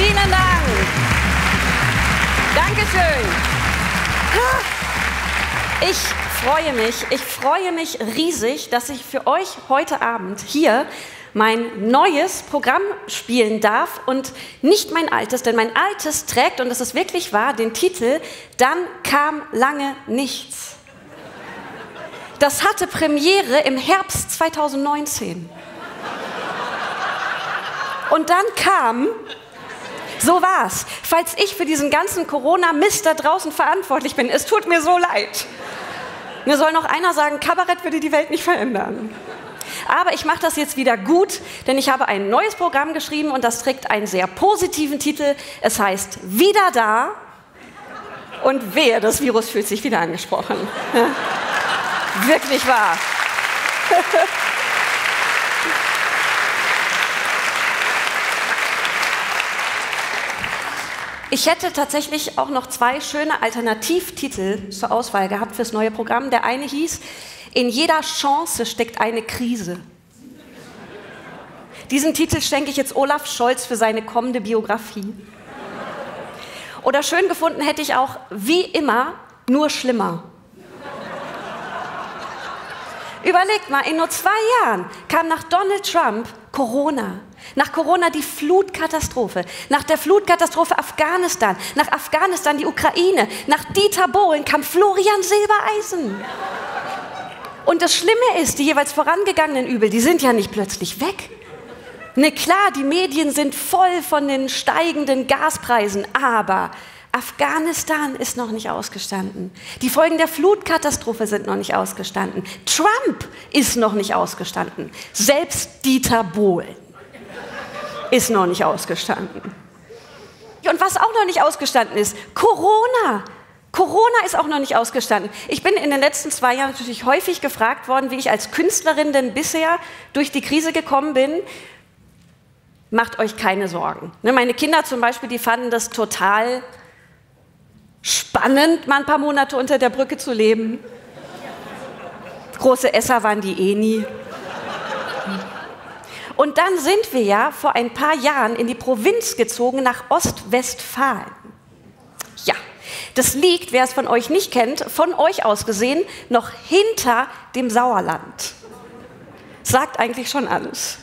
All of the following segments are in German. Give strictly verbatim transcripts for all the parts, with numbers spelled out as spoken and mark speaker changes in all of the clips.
Speaker 1: Vielen Dank. Dankeschön. Ich freue mich, ich freue mich riesig, dass ich für euch heute Abend hier mein neues Programm spielen darf und nicht mein altes, denn mein altes trägt, und das ist wirklich wahr, den Titel "Dann kam lange nichts". Das hatte Premiere im Herbst zweitausendneunzehn. Und dann kam, so war's, falls ich für diesen ganzen Corona-Mist da draußen verantwortlich bin, es tut mir so leid. Mir soll noch einer sagen, Kabarett würde die Welt nicht verändern. Aber ich mache das jetzt wieder gut, denn ich habe ein neues Programm geschrieben und das trägt einen sehr positiven Titel. Es heißt "Wieder da" und wehe, das Virus fühlt sich wieder angesprochen. Wirklich wahr. Ich hätte tatsächlich auch noch zwei schöne Alternativtitel zur Auswahl gehabt fürs neue Programm. Der eine hieß "In jeder Chance steckt eine Krise". Diesen Titel schenke ich jetzt Olaf Scholz für seine kommende Biografie. Oder schön gefunden hätte ich auch "Wie immer, nur schlimmer". Überlegt mal, in nur zwei Jahren kam nach Donald Trump Corona. Nach Corona die Flutkatastrophe, nach der Flutkatastrophe Afghanistan, nach Afghanistan die Ukraine, nach Dieter Bohlen kam Florian Silbereisen. Und das Schlimme ist, die jeweils vorangegangenen Übel, die sind ja nicht plötzlich weg. Ne, klar, die Medien sind voll von den steigenden Gaspreisen, aber Afghanistan ist noch nicht ausgestanden. Die Folgen der Flutkatastrophe sind noch nicht ausgestanden. Trump ist noch nicht ausgestanden. Selbst Dieter Bohlen ist noch nicht ausgestanden. Und was auch noch nicht ausgestanden ist, Corona. Corona ist auch noch nicht ausgestanden. Ich bin in den letzten zwei Jahren natürlich häufig gefragt worden, wie ich als Künstlerin denn bisher durch die Krise gekommen bin. Macht euch keine Sorgen. Meine Kinder zum Beispiel, die fanden das total spannend, mal ein paar Monate unter der Brücke zu leben. Große Esser waren die eh nie. Und dann sind wir ja vor ein paar Jahren in die Provinz gezogen, nach Ostwestfalen. Ja, das liegt, wer es von euch nicht kennt, von euch aus gesehen, noch hinter dem Sauerland. Sagt eigentlich schon alles.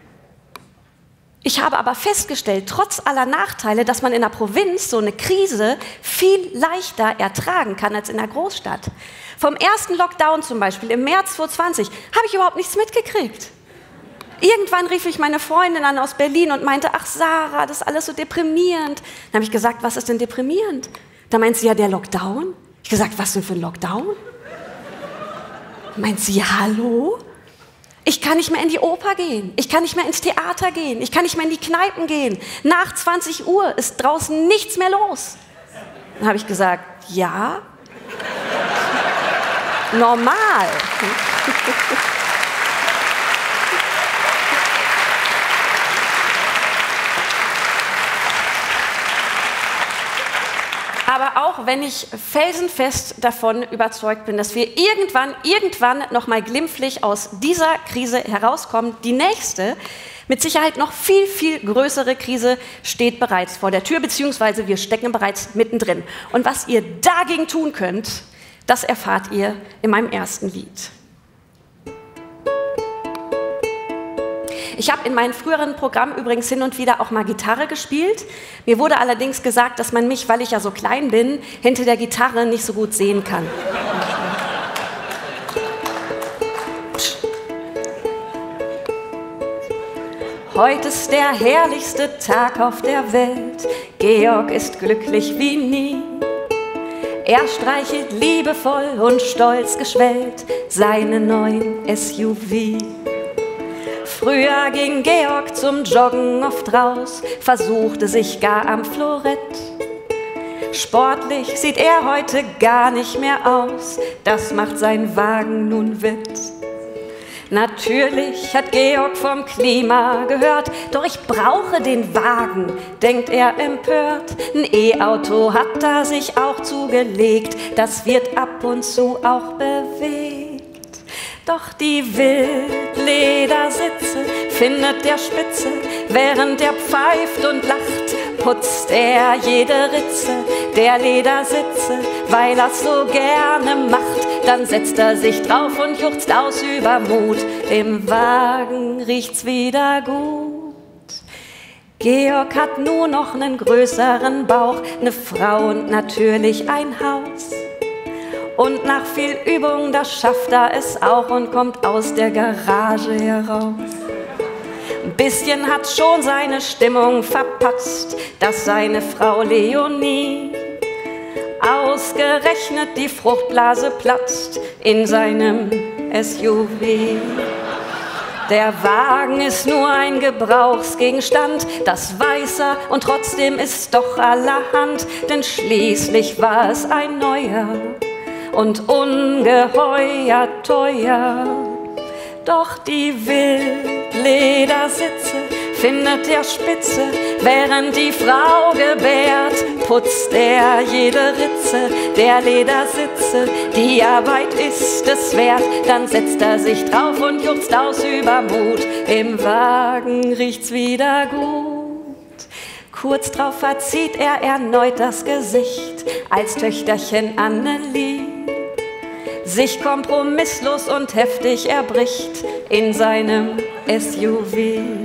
Speaker 1: Ich habe aber festgestellt, trotz aller Nachteile, dass man in der Provinz so eine Krise viel leichter ertragen kann als in der Großstadt. Vom ersten Lockdown zum Beispiel im März zweitausendzwanzig habe ich überhaupt nichts mitgekriegt. Irgendwann rief ich meine Freundin an aus Berlin und meinte, ach Sarah, das ist alles so deprimierend. Dann habe ich gesagt, was ist denn deprimierend? Da meint sie, ja, der Lockdown. Ich gesagt, was denn für ein Lockdown? Meint sie, hallo? Ich kann nicht mehr in die Oper gehen, ich kann nicht mehr ins Theater gehen, ich kann nicht mehr in die Kneipen gehen. Nach zwanzig Uhr ist draußen nichts mehr los. Dann habe ich gesagt, ja, normal. Aber auch wenn ich felsenfest davon überzeugt bin, dass wir irgendwann, irgendwann noch mal glimpflich aus dieser Krise herauskommen, die nächste, mit Sicherheit noch viel, viel größere Krise steht bereits vor der Tür, beziehungsweise wir stecken bereits mittendrin. Und was ihr dagegen tun könnt, das erfahrt ihr in meinem ersten Lied. Ich habe in meinen früheren Programmen übrigens hin und wieder auch mal Gitarre gespielt. Mir wurde allerdings gesagt, dass man mich, weil ich ja so klein bin, hinter der Gitarre nicht so gut sehen kann. Heute ist der herrlichste Tag auf der Welt. Georg ist glücklich wie nie. Er streichelt liebevoll und stolz geschwellt seinen neuen S U V. Früher ging Georg zum Joggen oft raus, versuchte sich gar am Florett. Sportlich sieht er heute gar nicht mehr aus, das macht sein Wagen nun wett. Natürlich hat Georg vom Klima gehört, doch ich brauche den Wagen, denkt er empört. Ein E-Auto hat er sich auch zugelegt, das wird ab und zu auch bewegt. Doch die Wildledersitze findet der spitze, während er pfeift und lacht. putzt er jede Ritze der Ledersitze, weil er's so gerne macht. Dann setzt er sich drauf und juchzt aus Übermut. Im Wagen riecht's wieder gut. Georg hat nur noch einen größeren Bauch, eine Frau und natürlich ein Haus. Und nach viel Übung, da schafft er es auch und kommt aus der Garage heraus. Ein bisschen hat schon seine Stimmung verpatzt, dass seine Frau Leonie ausgerechnet die Fruchtblase platzt in seinem S U V. Der Wagen ist nur ein Gebrauchsgegenstand, das weiß er, und trotzdem ist doch allerhand, denn schließlich war es ein neuer und ungeheuer teuer. Doch die Wildledersitze findet er spitze, während die Frau gebärt, putzt er jede Ritze der Ledersitze. Die Arbeit ist es wert, dann setzt er sich drauf und juchzt aus Übermut. Im Wagen riecht's wieder gut. Kurz drauf verzieht er erneut das Gesicht, als Töchterchen Annelie sich kompromisslos und heftig erbricht in seinem S U V.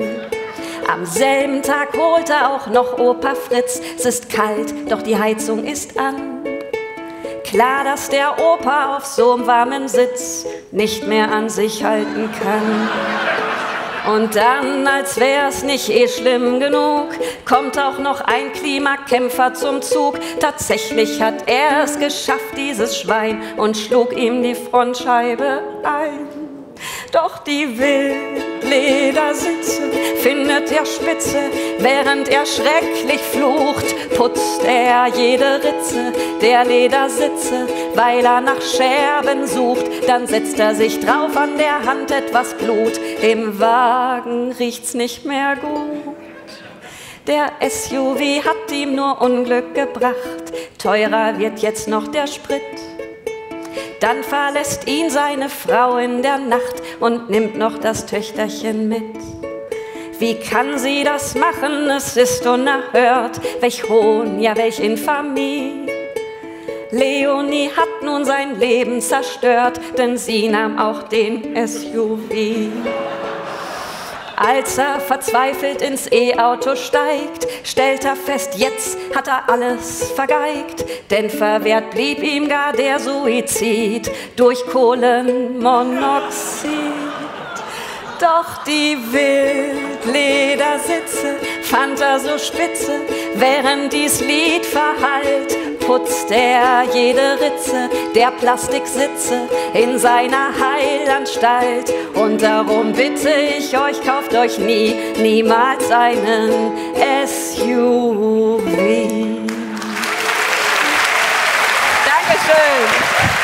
Speaker 1: Am selben Tag holt er auch noch Opa Fritz. Es ist kalt, doch die Heizung ist an. Klar, dass der Opa auf so einem warmen Sitz nicht mehr an sich halten kann. Und dann, als wär's nicht eh schlimm genug, kommt auch noch ein Klimakämpfer zum Zug. Tatsächlich hat er es geschafft, dieses Schwein, und schlug ihm die Frontscheibe ein. Doch die Wildledersitze findet er spitze, während er schrecklich flucht, putzt er jede Ritze der Ledersitze, weil er nach Scherben sucht. Dann setzt er sich drauf, an der Hand etwas Blut. Im Wagen riecht's nicht mehr gut. Der S U V hat ihm nur Unglück gebracht, teurer wird jetzt noch der Sprit. Dann verlässt ihn seine Frau in der Nacht und nimmt noch das Töchterchen mit. Wie kann sie das machen? Es ist unerhört. Welch Hohn, ja welch Infamie. Leonie hat nun sein Leben zerstört, denn sie nahm auch den S U V. Als er verzweifelt ins E-Auto steigt, stellt er fest, jetzt hat er alles vergeigt. Denn verwehrt blieb ihm gar der Suizid durch Kohlenmonoxid. Doch die Wildledersitze fand er so spitze, während dies Lied verhallt, putzt er jede Ritze der Plastiksitze in seiner Heilanstalt. Und darum bitte ich euch, kauft euch nie, niemals einen S U V. Dankeschön.